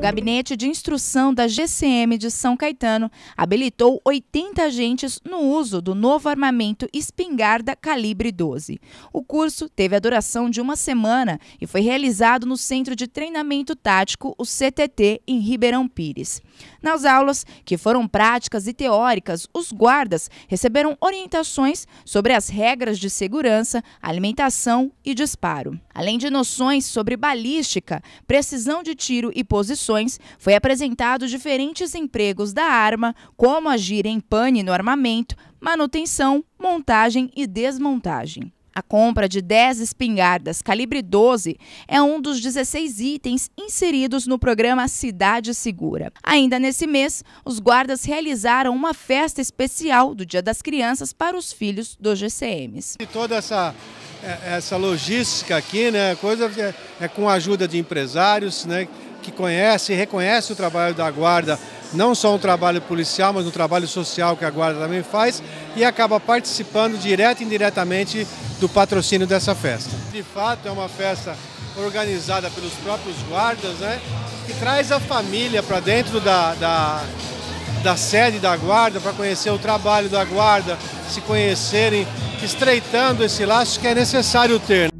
Gabinete de Instrução da GCM de São Caetano habilitou 80 agentes no uso do novo armamento espingarda calibre 12. O curso teve a duração de uma semana e foi realizado no Centro de Treinamento Tático, o CTT, em Ribeirão Pires. Nas aulas, que foram práticas e teóricas, os guardas receberam orientações sobre as regras de segurança, alimentação e disparo. Além de noções sobre balística, precisão de tiro e posições, foi apresentado diferentes empregos da arma, como agir em pane no armamento, manutenção, montagem e desmontagem. A compra de 10 espingardas calibre 12 é um dos 16 itens inseridos no programa Cidade Segura. Ainda nesse mês, os guardas realizaram uma festa especial do Dia das Crianças para os filhos dos GCMs. E toda essa logística aqui, né, é com a ajuda de empresários, né, que conhecem e reconhecem o trabalho da Guarda, não só um trabalho policial, mas um trabalho social que a Guarda também faz, e acaba participando direta e indiretamente do patrocínio dessa festa. De fato, é uma festa organizada pelos próprios guardas, né, que traz a família para dentro da sede da Guarda, para conhecer o trabalho da Guarda, se conhecerem, estreitando esse laço que é necessário ter.